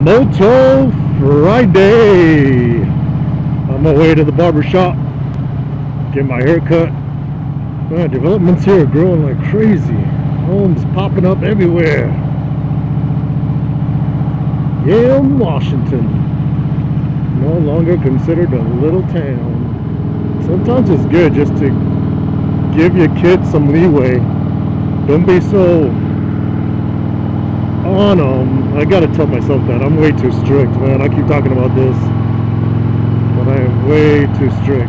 Moto Friday. On my way to the barber shop, get my hair cut. Man, developments here are growing like crazy. Homes popping up everywhere. Yelm, Washington. No longer considered a little town. Sometimes it's good just to give your kids some leeway. Don't be so on them. I gotta tell myself that I'm way too strict, man. I keep talking about this, but I am way too strict.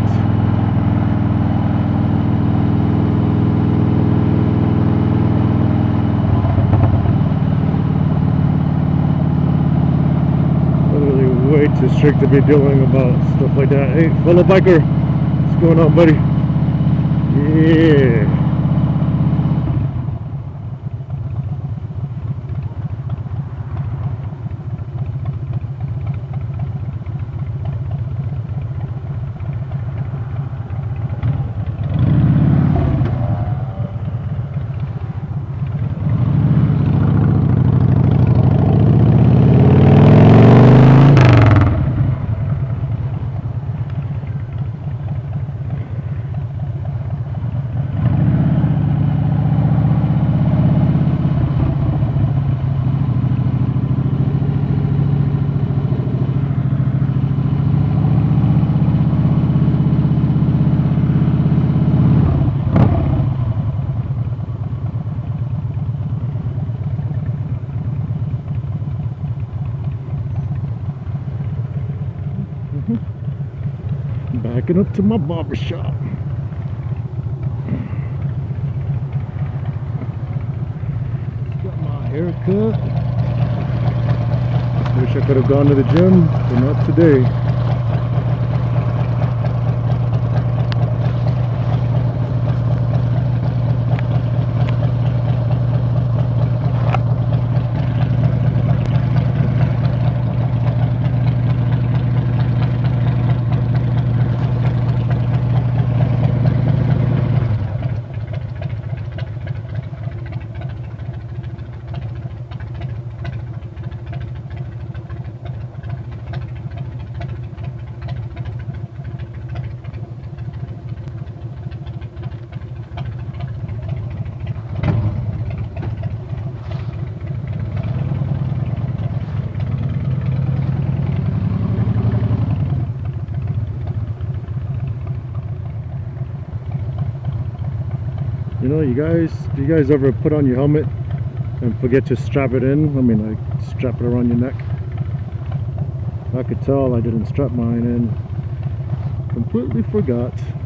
Literally way too strict to be dealing about stuff like that. Hey, fellow biker, what's going on, buddy? Yeah. Backing up to my barber shop. Got my hair cut. Wish I could have gone to the gym, but not today. You know, do you guys ever put on your helmet and forget to strap it in? I mean, like strap it around your neck. I could tell I didn't strap mine in. Completely forgot.